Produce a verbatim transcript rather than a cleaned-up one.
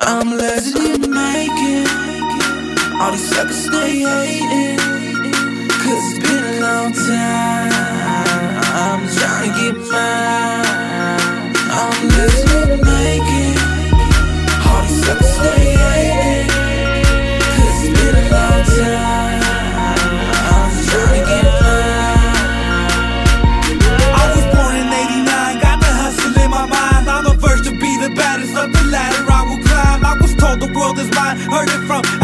I'm blessed to make it. All these suckers stay hating, cause it's been a long time. I'm trying to get mine. I'm blessed to make it. All these suckers stay hating, cause it's been a long time. I'm trying to get mine. I was born in eighty-nine, got the hustle in my mind. I'm a verse to be the baddest of the ladder I will climb. I was told the world is mine, heard it from